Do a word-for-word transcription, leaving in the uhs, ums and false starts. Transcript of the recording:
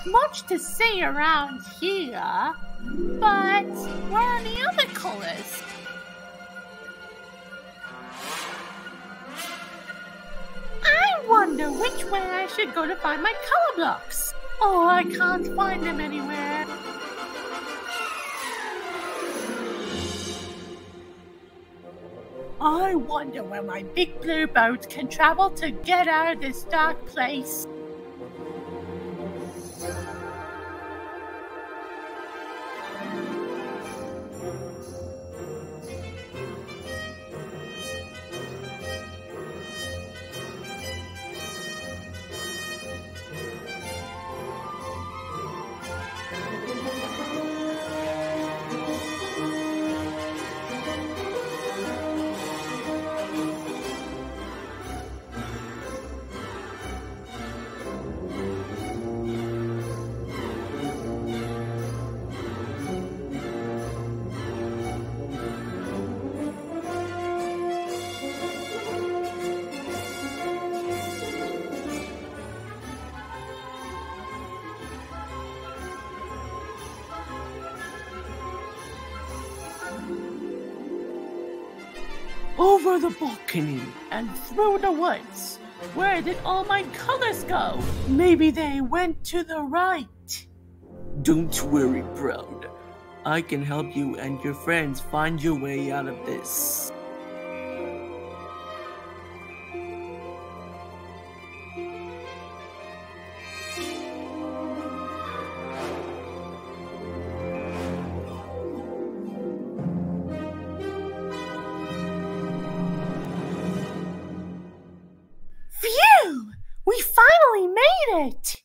much to see around here, but where are the other colors? I wonder which way I should go to find my color blocks. Oh, I can't find them anywhere. I wonder where my big blue boat can travel to get out of this dark place. Over the balcony and through the woods. Where did all my colors go? Maybe they went to the right. Don't worry, Brown. I can help you and your friends find your way out of this. Phew! We finally made it!